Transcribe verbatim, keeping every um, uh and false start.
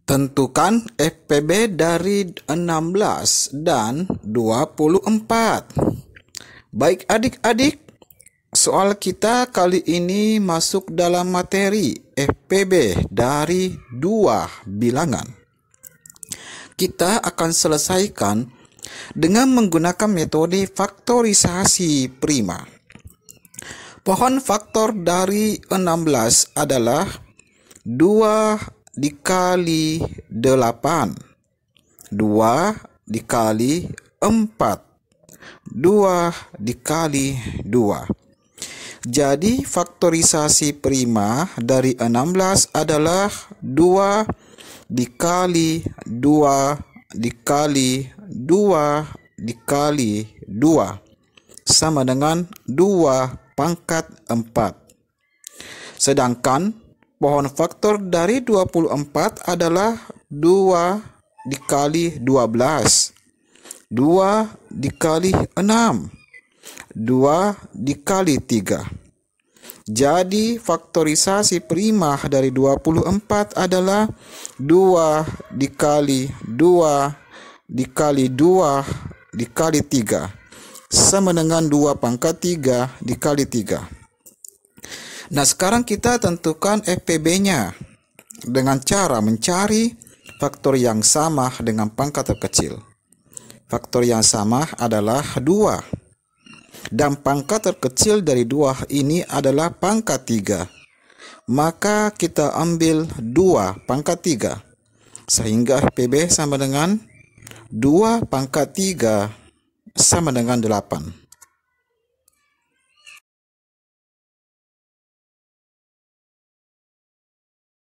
Tentukan F P B dari enam belas dan dua puluh empat. Baik adik-adik, soal kita kali ini masuk dalam materi F P B dari dua bilangan. Kita akan selesaikan dengan menggunakan metode faktorisasi prima. Pohon faktor dari enam belas adalah dua dikali delapan, dua dikali empat, dua dikali dua. Jadi faktorisasi prima dari enam belas adalah dua dikali dua dikali dua dikali dua sama dengan dua pangkat empat. Sedangkan pohon faktor dari dua puluh empat adalah dua dikali dua belas, dua dikali enam, dua dikali tiga. Jadi faktorisasi prima dari dua puluh empat adalah dua dikali dua dikali dua dikali tiga sama dengan dua pangkat tiga dikali tiga. Nah, sekarang kita tentukan F P B-nya dengan cara mencari faktor yang sama dengan pangkat terkecil. Faktor yang sama adalah dua. Dan pangkat terkecil dari dua ini adalah pangkat tiga. Maka kita ambil dua pangkat tiga. Sehingga F P B sama dengan dua pangkat tiga sama dengan delapan.